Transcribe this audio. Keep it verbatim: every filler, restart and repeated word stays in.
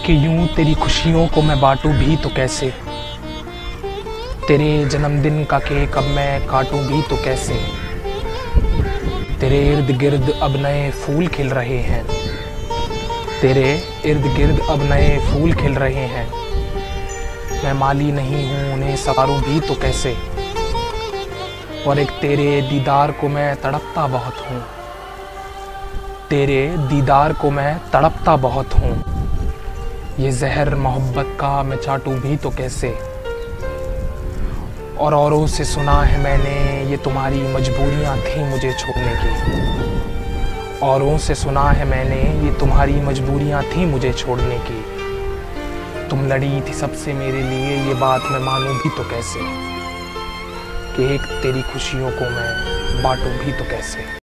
कि यूं तेरी खुशियों को मैं बांटूं भी तो कैसे। तेरे जन्मदिन का केक अब मैं काटूं भी तो कैसे। तेरे इर्द गिर्द अब नए फूल खिल रहे हैं। तेरे इर्द गिर्द अब नए फूल खिल रहे हैं। मैं माली नहीं हूँ उन्हें संवारूं भी तो कैसे। और एक तेरे दीदार को मैं तड़पता बहुत हूँ। तेरे दीदार को मैं तड़पता बहुत हूँ। ये जहर मोहब्बत का मैं चाटूं भी तो कैसे। और औरों से सुना है मैंने ये तुम्हारी मजबूरियाँ थी मुझे छोड़ने की। औरों से सुना है मैंने ये तुम्हारी मजबूरियाँ थी मुझे छोड़ने की। तुम लड़ी थी सबसे मेरे लिए ये बात मैं मानूं भी तो कैसे। कि एक तेरी खुशियों को मैं बांटूं भी तो कैसे।